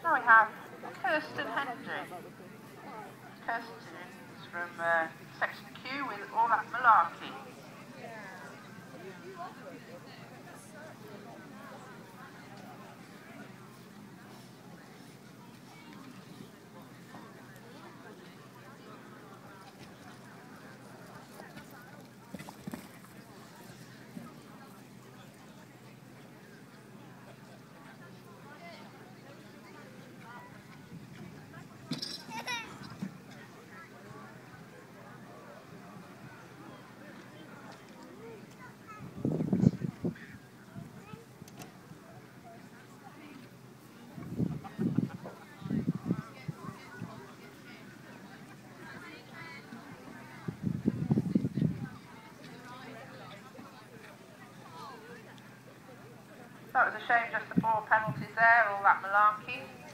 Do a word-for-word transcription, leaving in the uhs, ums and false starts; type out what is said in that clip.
Now we have Kirsten Hendry. Kirsten's from uh, Section Q with All That Malarkey. That was a shame, just the four penalties there, All That Malarkey.